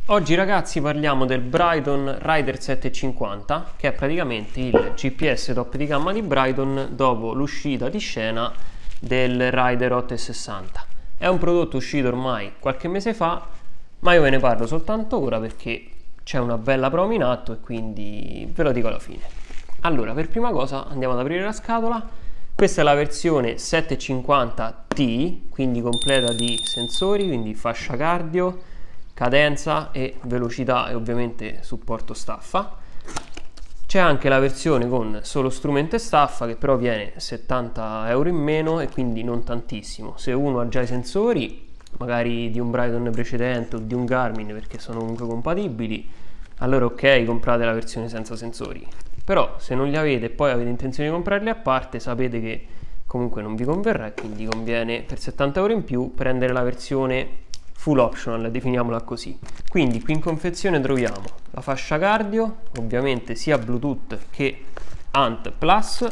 Oggi ragazzi parliamo del Brighton Rider 750, che è praticamente il GPS top di gamma di Brighton dopo l'uscita di scena del Rider 860. È un prodotto uscito ormai qualche mese fa, ma io ve ne parlo soltanto ora perché c'è una bella promo in atto e quindi ve lo dico alla fine. Allora, per prima cosa andiamo ad aprire la scatola. Questa è la versione 750T, quindi completa di sensori, quindi fascia cardio, cadenza e velocità e ovviamente supporto staffa. C'è anche la versione con solo strumento e staffa che però viene 70 euro in meno e quindi non tantissimo. Se uno ha già i sensori, magari di un Brighton precedente o di un Garmin perché sono comunque compatibili, allora ok, comprate la versione senza sensori. Però se non li avete e poi avete intenzione di comprarli a parte, sapete che comunque non vi converrà e quindi conviene per 70 euro in più prendere la versione full optional, definiamola così. Quindi qui in confezione troviamo la fascia cardio, ovviamente sia Bluetooth che ANT Plus,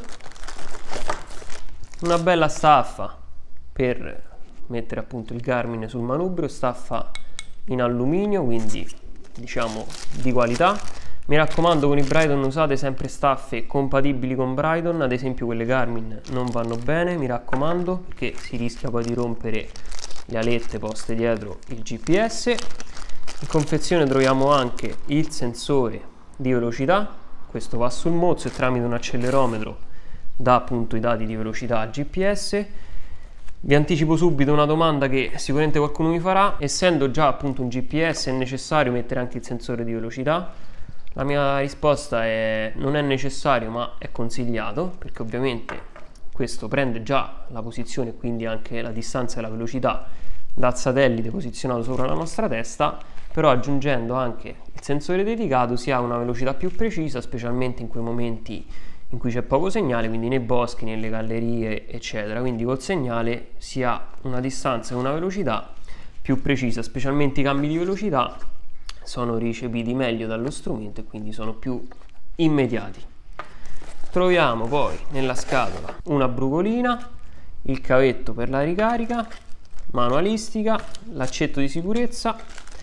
una bella staffa per mettere appunto il Garmin sul manubrio, staffa in alluminio, quindi diciamo di qualità. Mi raccomando, con i Brighton usate sempre staffe compatibili con Brighton, ad esempio quelle Garmin non vanno bene, mi raccomando, perché si rischia poi di rompere le alette poste dietro il GPS. In confezione troviamo anche il sensore di velocità, questo va sul mozzo e tramite un accelerometro dà appunto i dati di velocità al GPS. Vi anticipo subito una domanda che sicuramente qualcuno mi farà: essendo già appunto un GPS è necessario mettere anche il sensore di velocità? La mia risposta è: non è necessario ma è consigliato, perché ovviamente questo prende già la posizione e quindi anche la distanza e la velocità dal satellite posizionato sopra la nostra testa, però aggiungendo anche il sensore dedicato si ha una velocità più precisa, specialmente in quei momenti in cui c'è poco segnale, quindi nei boschi, nelle gallerie eccetera. Quindi col segnale si ha una distanza e una velocità più precisa, specialmente i cambi di velocità sono ricepiti meglio dallo strumento e quindi sono più immediati. Troviamo poi nella scatola una brucolina, il cavetto per la ricarica manualistica, l'accetto di sicurezza,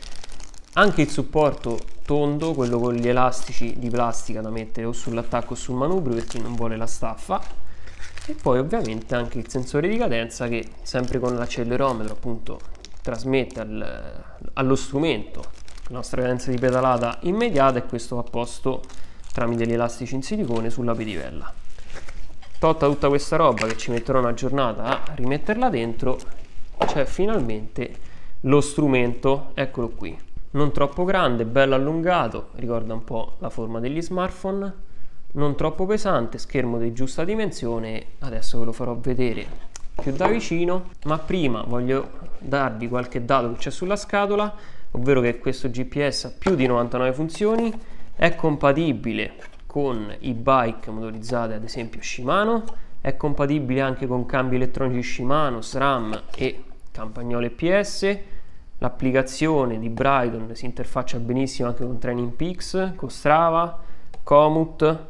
anche il supporto tondo, quello con gli elastici di plastica da mettere o sull'attacco o sul manubrio per chi non vuole la staffa, e poi ovviamente anche il sensore di cadenza che sempre con l'accelerometro appunto trasmette allo strumento la nostra cadenza di pedalata immediata, e questo va posto tramite gli elastici in silicone sulla pedivella. Tolta tutta questa roba, che ci metterò una giornata a rimetterla dentro, c'è finalmente lo strumento, eccolo qui. Non troppo grande, bello allungato, ricorda un po' la forma degli smartphone, non troppo pesante, schermo di giusta dimensione. Adesso ve lo farò vedere più da vicino, ma prima voglio darvi qualche dato che c'è sulla scatola, ovvero che questo GPS ha più di 99 funzioni, è compatibile con i bike motorizzate ad esempio Shimano, è compatibile anche con cambi elettronici Shimano, SRAM e campagnole EPS. L'applicazione di Brighton si interfaccia benissimo anche con Training Peaks, con Strava, Komoot,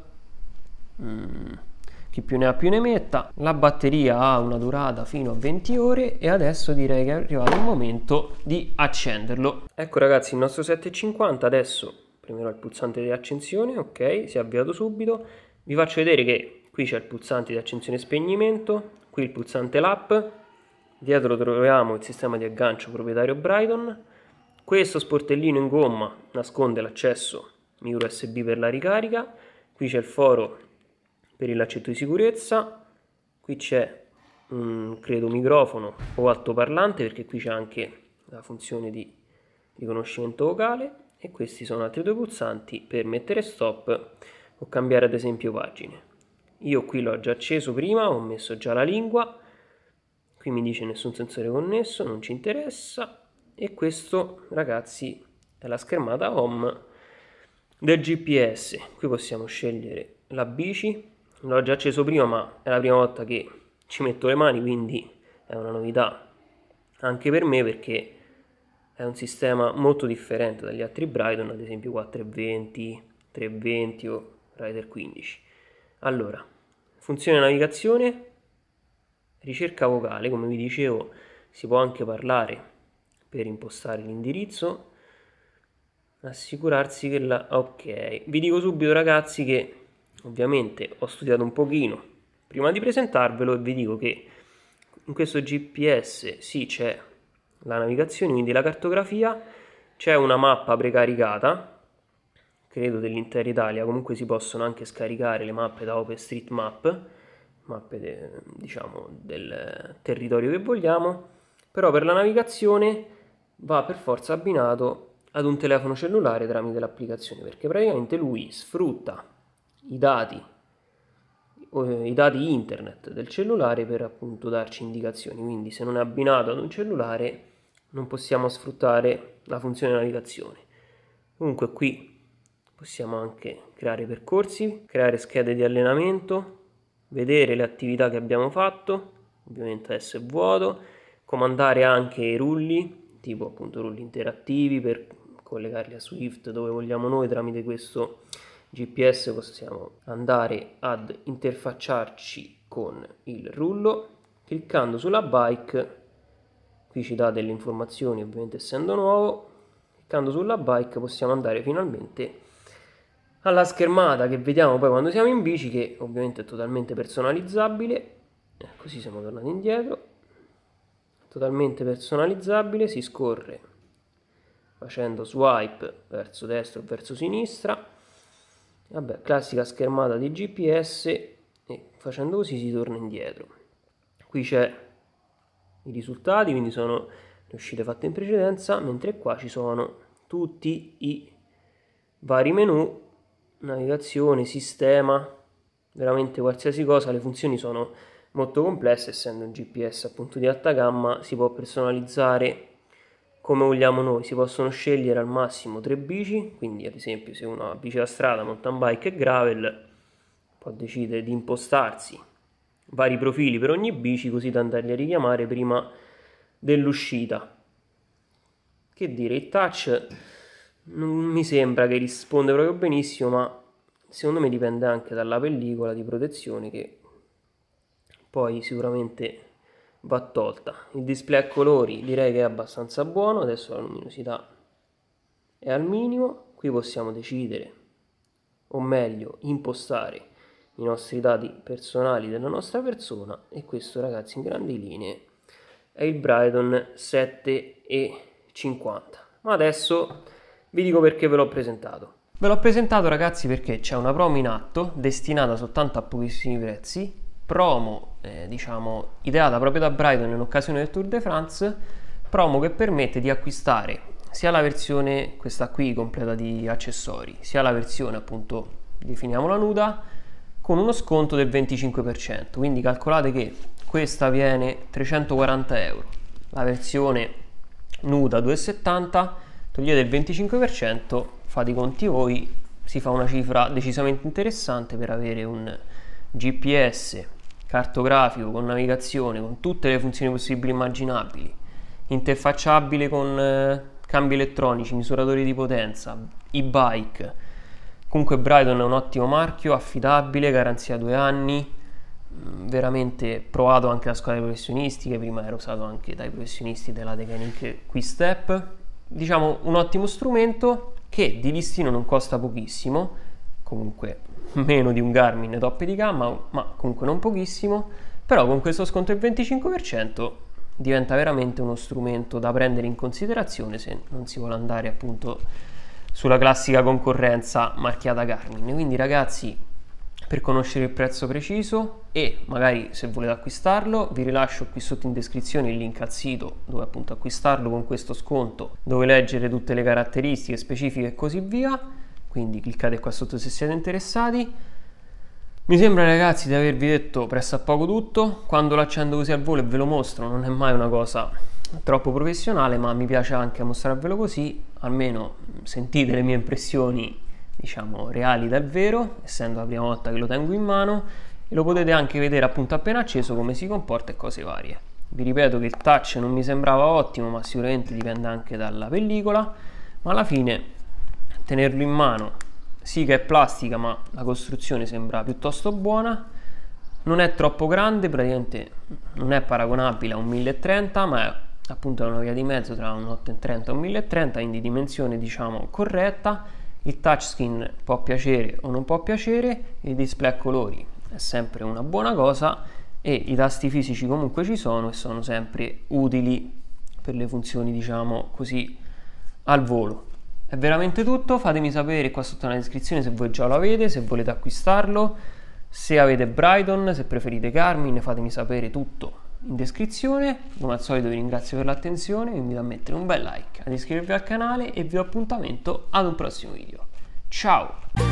chi più ne ha più ne metta. La batteria ha una durata fino a 20 ore e adesso direi che è arrivato il momento di accenderlo. Ecco ragazzi il nostro 750, adesso premerò il pulsante di accensione, ok, si è avviato subito. Vi faccio vedere che qui c'è il pulsante di accensione e spegnimento, qui il pulsante LAP, dietro troviamo il sistema di aggancio proprietario Brighton. Questo sportellino in gomma nasconde l'accesso micro USB per la ricarica, qui c'è il foro per il laccetto di sicurezza, qui c'è un credo microfono o altoparlante perché qui c'è anche la funzione di riconoscimento vocale, e questi sono altri due pulsanti per mettere stop o cambiare ad esempio pagine. Io qui l'ho già acceso prima, ho messo già la lingua, qui mi dice nessun sensore connesso, non ci interessa, e questo ragazzi è la schermata home del GPS. Qui possiamo scegliere la bici, l'ho già acceso prima ma è la prima volta che ci metto le mani, quindi è una novità anche per me perché è un sistema molto differente dagli altri Brighton, ad esempio 420, 320 o Rider 15. Allora, funzione navigazione, ricerca vocale, come vi dicevo si può anche parlare per impostare l'indirizzo, assicurarsi che la... ok, vi dico subito ragazzi che ovviamente ho studiato un pochino prima di presentarvelo e vi dico che in questo GPS sì c'è la navigazione, quindi la cartografia, c'è una mappa precaricata, credo dell'intera Italia, comunque si possono anche scaricare le mappe da OpenStreetMap, mappe diciamo del territorio che vogliamo, però per la navigazione va per forza abbinato ad un telefono cellulare tramite l'applicazione, perché praticamente lui sfrutta i dati internet del cellulare per appunto darci indicazioni, quindi se non è abbinato ad un cellulare non possiamo sfruttare la funzione navigazione. Comunque qui possiamo anche creare percorsi, creare schede di allenamento, vedere le attività che abbiamo fatto, ovviamente adesso è vuoto, comandare anche i rulli, tipo appunto rulli interattivi per collegarli a Swift dove vogliamo noi. Tramite questo GPS possiamo andare ad interfacciarci con il rullo. Cliccando sulla bike, qui ci dà delle informazioni ovviamente essendo nuovo, cliccando sulla bike possiamo andare finalmente alla schermata che vediamo poi quando siamo in bici, che ovviamente è totalmente personalizzabile. Così siamo tornati indietro, totalmente personalizzabile, si scorre facendo swipe verso destra o verso sinistra, vabbè, classica schermata di GPS, e facendo così si torna indietro. Qui c'è i risultati, quindi sono le uscite fatte in precedenza, mentre qua ci sono tutti i vari menu, navigazione, sistema, veramente qualsiasi cosa. Le funzioni sono molto complesse, essendo un GPS appunto di alta gamma si può personalizzare come vogliamo noi, si possono scegliere al massimo 3 bici, quindi ad esempio se uno ha bici da strada, mountain bike e gravel può decidere di impostarsi vari profili per ogni bici, così da andarli a richiamare prima dell'uscita. Che dire, il touch non mi sembra che risponde proprio benissimo, ma secondo me dipende anche dalla pellicola di protezione che poi sicuramente va tolta. Il display a colori direi che è abbastanza buono, adesso la luminosità è al minimo. Qui possiamo decidere, o meglio impostare, i nostri dati personali della nostra persona, e questo ragazzi in grandi linee è il Brighton 7,50. Ma adesso vi dico perché ve l'ho presentato. Ve l'ho presentato ragazzi perché c'è una promo in atto destinata soltanto a pochissimi prezzi, promo diciamo ideata proprio da Brighton in occasione del Tour de France, promo che permette di acquistare sia la versione questa qui completa di accessori, sia la versione appunto definiamola nuda, con uno sconto del 25%, quindi calcolate che questa viene 340 euro, la versione nuda 2,70, togliete il 25%, fate i conti voi, si fa una cifra decisamente interessante per avere un GPS cartografico con navigazione, con tutte le funzioni possibili e immaginabili, interfacciabile con cambi elettronici, misuratori di potenza, e-bike. Comunque Brighton è un ottimo marchio, affidabile, garanzia 2 anni, veramente provato anche da squadre professionistiche, prima era usato anche dai professionisti della Decanic Quick-Step. Diciamo un ottimo strumento che di listino non costa pochissimo, comunque meno di un Garmin top di gamma, ma comunque non pochissimo, però con questo sconto del 25% diventa veramente uno strumento da prendere in considerazione se non si vuole andare appunto sulla classica concorrenza marchiata Garmin. Quindi ragazzi, per conoscere il prezzo preciso e magari se volete acquistarlo, vi rilascio qui sotto in descrizione il link al sito dove appunto acquistarlo con questo sconto, dove leggere tutte le caratteristiche specifiche e così via. Quindi cliccate qua sotto se siete interessati. Mi sembra ragazzi di avervi detto pressappoco tutto. Quando lo accendo così al volo e ve lo mostro non è mai una cosa troppo professionale, ma mi piace anche mostrarvelo così, almeno sentite le mie impressioni diciamo reali dal vero, essendo la prima volta che lo tengo in mano, e lo potete anche vedere appunto appena acceso come si comporta e cose varie. Vi ripeto che il touch non mi sembrava ottimo, ma sicuramente dipende anche dalla pellicola, ma alla fine tenerlo in mano, sì che è plastica ma la costruzione sembra piuttosto buona, non è troppo grande, praticamente non è paragonabile a un 1030, ma appunto è una via di mezzo tra un 830 e un 1030, quindi dimensione diciamo corretta. Il touchscreen può piacere o non può piacere, il display a colori è sempre una buona cosa e i tasti fisici comunque ci sono e sono sempre utili per le funzioni diciamo così al volo. È veramente tutto, fatemi sapere qua sotto nella descrizione se voi già lo avete, se volete acquistarlo, se avete Brighton, se preferite Garmin, fatemi sapere tutto in descrizione. Come al solito vi ringrazio per l'attenzione, vi invito a mettere un bel like, ad iscrivervi al canale e vi do appuntamento ad un prossimo video. Ciao!